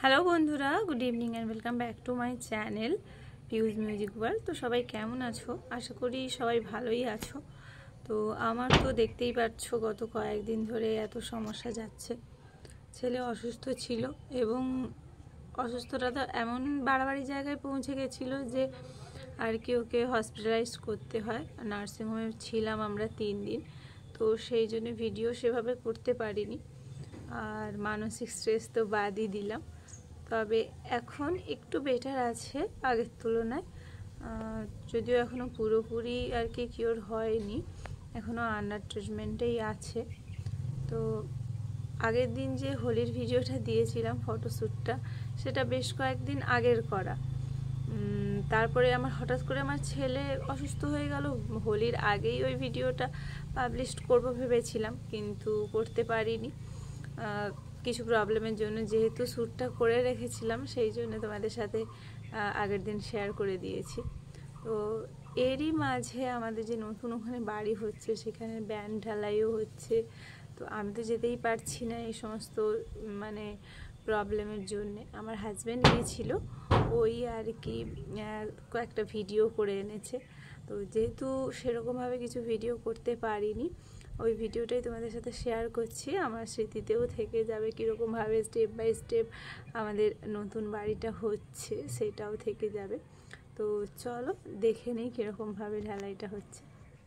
Hello বন্ধুরা, good evening and welcome back to my channel পিউজ music world. তো সবাই কেমন আছো? আশা করি সবাই ভালোই আছো। তো আমার তো দেখতেই পাচ্ছ গত কয়েকদিন ধরে এত সমস্যা যাচ্ছে। ছেলে অসুস্থ ছিল এবং অসুস্থতা তো এমন বাড়াবাড়ি জায়গায় পৌঁছে গেছিলো যে আর কি ওকে হসপিটালাইজ করতে হয়। নার্সিংহোমে ছিলাম আমরা 3 দিন। তো সেই জন্য ভিডিও সেভাবে করতে পারিনি, আর মানসিক স্ট্রেস তো বাদই দিলাম। তবে এখন একটু বেটার আছে আগের তুলনায়, যদিও এখনও পুরোপুরি আর কি কিওর হয়নি, এখনও আন্ডার ট্রিটমেন্টেই আছে। তো আগের দিন যে হোলির ভিডিওটা দিয়েছিলাম ফটোশ্যুটটা, সেটা বেশ কয়েকদিন আগের করা। তারপরে হঠাৎ করে আমার ছেলে অসুস্থ হয়ে গেল। হোলির আগেই ওই ভিডিওটা পাবলিশ করব ভেবেছিলাম, কিন্তু করতে পারিনি কিছু প্রবলেমের জন্য। যেহেতু শ্যুটটা করে রেখেছিলাম, সেই জন্য তোমাদের সাথে আগের দিন শেয়ার করে দিয়েছি। তো এরই মাঝে আমাদের যে নতুন ওখানে বাড়ি হচ্ছে, সেখানে ব্যান্ড ঢালাইও হচ্ছে। তো আমি তো যেতেই পারছি না এই সমস্ত প্রবলেমের জন্যে। আমার হাজব্যান্ড গিয়েছিল, ওই আর কি কয়েকটা ভিডিও করে এনেছে। তো যেহেতু সেরকমভাবে কিছু ভিডিও করতে পারিনি, ওই ভিডিওটাই তোমাদের সাথে শেয়ার করছি। আমার স্মৃতিতেও থেকে যাবে কীরকমভাবে স্টেপ বাই স্টেপ আমাদের নতুন বাড়িটা হচ্ছে, সেটাও থেকে যাবে। তো চলো দেখে নেই কীরকমভাবে ঢালাইটা হচ্ছে।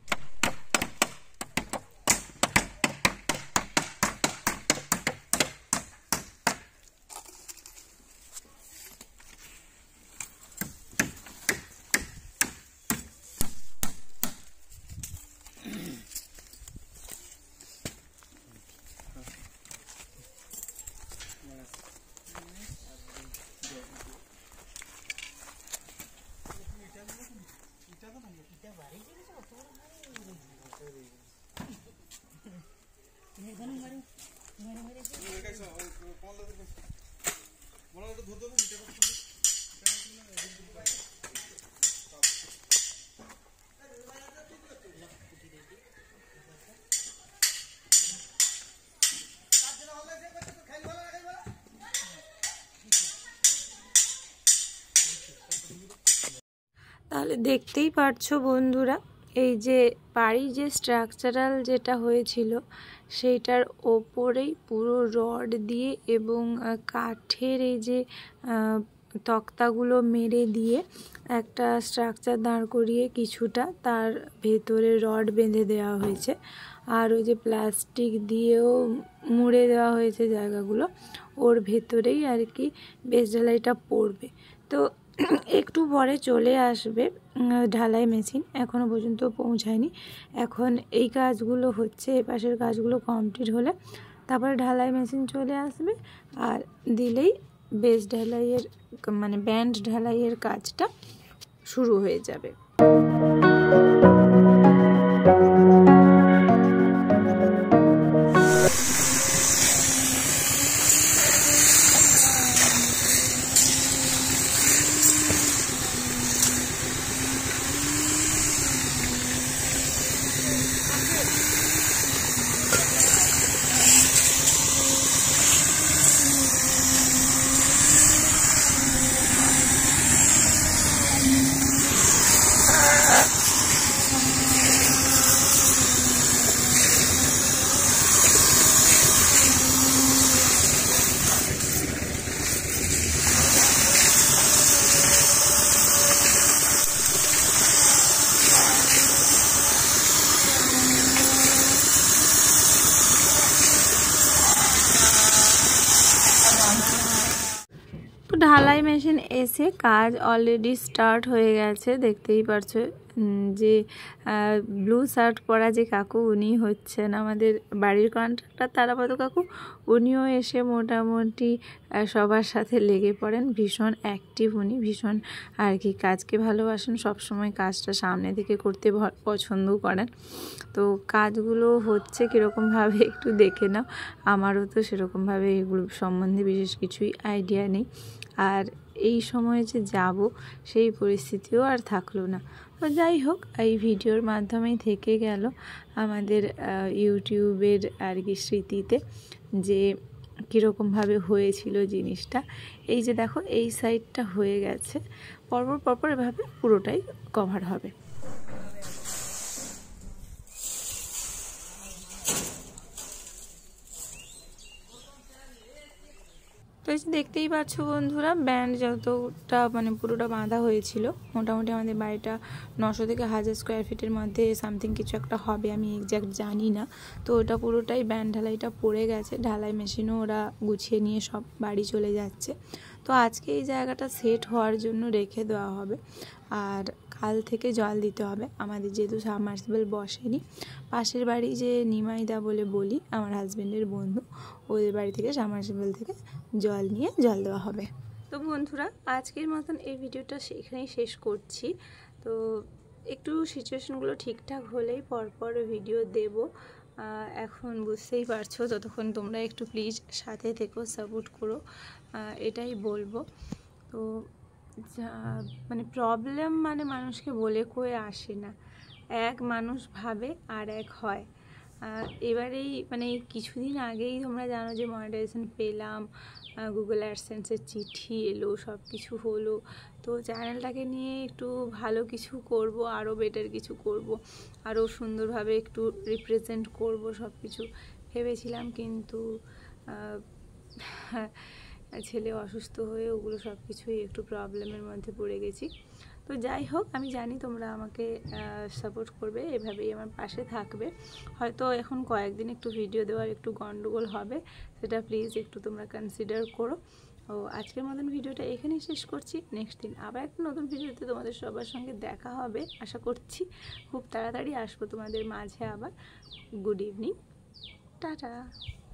তাহলে দেখতেই পারছো বন্ধুরা, এই যে বাড়ির যে স্ট্রাকচারাল যেটা হয়েছিল, সেইটার ওপরেই পুরো রড দিয়ে এবং কাঠের এই যে তক্তাগুলো মেরে দিয়ে একটা স্ট্রাকচার দাঁড় করিয়ে কিছুটা তার ভেতরে রড বেঁধে দেওয়া হয়েছে। আর ওই যে প্লাস্টিক দিয়েও মুড়ে দেওয়া হয়েছে জায়গাগুলো, ওর ভেতরেই আর কি বেস ঢালাইটা পড়বে। তো একটু পরে চলে আসবে ঢালাই মেশিন, এখনও পর্যন্ত পৌঁছায়নি। এখন এই কাজগুলো হচ্ছে, এই পাশের কাজগুলো কমপ্লিট হলে তারপরে ঢালাই মেশিন চলে আসবে, আর দিলেই বেস ঢালাইয়ের ব্যান্ড ঢালাইয়ের কাজটা শুরু হয়ে যাবে। ঢালাই মেশিন এসে কাজ অলরেডি স্টার্ট হয়ে গেছে। দেখতেই পারছো যে ব্লু শার্ট পরা যে কাকু, উনি হচ্ছেন আমাদের বাড়ির কন্ট্রাক্টর তারাপদ কাকু। উনিও এসে মোটামুটি সবার সাথে লেগে পড়েন। ভীষণ অ্যাক্টিভ উনি, ভীষণ আর কি কাজকে ভালোবাসেন, সবসময় কাজটা সামনে থেকে করতে পছন্দ করেন। তো কাজগুলো হচ্ছে কীরকমভাবে একটু দেখে নাও। আমারও তো সেরকমভাবে এগুলো সম্বন্ধে বিশেষ কিছুই আইডিয়া নেই, আর এই সময়ে যে যাব সেই পরিস্থিতিও আর থাকলো না। তো যাই হোক, এই ভিডিওর মাধ্যমেই থেকে গেল আমাদের ইউটিউবের আর কি স্মৃতিতে, যে কীরকমভাবে হয়েছিল জিনিসটা। এই যে দেখো এই সাইডটা হয়ে গেছে, পরপর পরপর এভাবে পুরোটাই কভার হবে। তো এই যে দেখতেই পাচ্ছ বন্ধুরা, ব্যান্ড যতটা মানে পুরোটা বাঁধা হয়েছিল, মোটামুটি আমাদের বাড়িটা 900 থেকে 1000 স্কোয়ার ফিটের মধ্যে সামথিং কিছু একটা হবে, আমি এক্স্যাক্ট জানি না। তো ওটা পুরোটাই ব্যান্ড ঢালাইটা পড়ে গেছে, ঢালাই মেশিনও ওরা গুছিয়ে নিয়ে সব বাড়ি চলে যাচ্ছে। তো আজকে এই জায়গাটা সেট হওয়ার জন্য রেখে দেওয়া হবে, আর কাল থেকে জল দিতে হবে। আমাদের যেহেতু সাবমার্সিবল বসেনি, পাশের বাড়ি যে নিমাইদা বলে বলি, আমার হাজব্যান্ডের বন্ধু, ওদের বাড়ি থেকে সাবমার্সিবল থেকে জল নিয়ে জল দেওয়া হবে। তো বন্ধুরা, আজকের মতন এই ভিডিওটা সেখানেই শেষ করছি। তো একটু সিচুয়েশনগুলো ঠিকঠাক হলেই পরপর ভিডিও দেব। এখন বুঝতেই পারছো, ততক্ষণ তোমরা একটু প্লিজ সাথে থেকো, সাপোর্ট করো, এটাই বলবো। তো মানে প্রবলেম মানে মানুষকে বলে কয়ে আসে না, এক মানুষ ভাবে আর এক হয়। এবারেই মানে কিছুদিন আগেই তোমরা জানো যে মনিটাইজেশন পেলাম, গুগল অ্যাডসেন্সের চিঠি এলো, সব কিছু হলো। তো চ্যানেলটাকে নিয়ে একটু ভালো কিছু করব, আরও বেটার কিছু করব, আরও সুন্দরভাবে একটু রিপ্রেজেন্ট করব, সব কিছু ভেবেছিলাম। কিন্তু ছেলে অসুস্থ হয়ে ওগুলো সব কিছুই একটু প্রবলেমের মধ্যে পড়ে গেছি। তো যাই হোক, আমি জানি তোমরা আমাকে সাপোর্ট করবে, এভাবেই আমার পাশে থাকবে। হয়তো এখন কয়েকদিন একটু ভিডিও দেওয়ার একটু গন্ডগোল হবে, সেটা প্লিজ একটু তোমরা কনসিডার করো। ও আজকের মতন ভিডিওটা এখানেই শেষ করছি। নেক্সট দিন আবার একটা নতুন ভিডিওতে তোমাদের সবার সঙ্গে দেখা হবে, আশা করছি খুব তাড়াতাড়ি আসবো তোমাদের মাঝে আবার। Good evening, tata.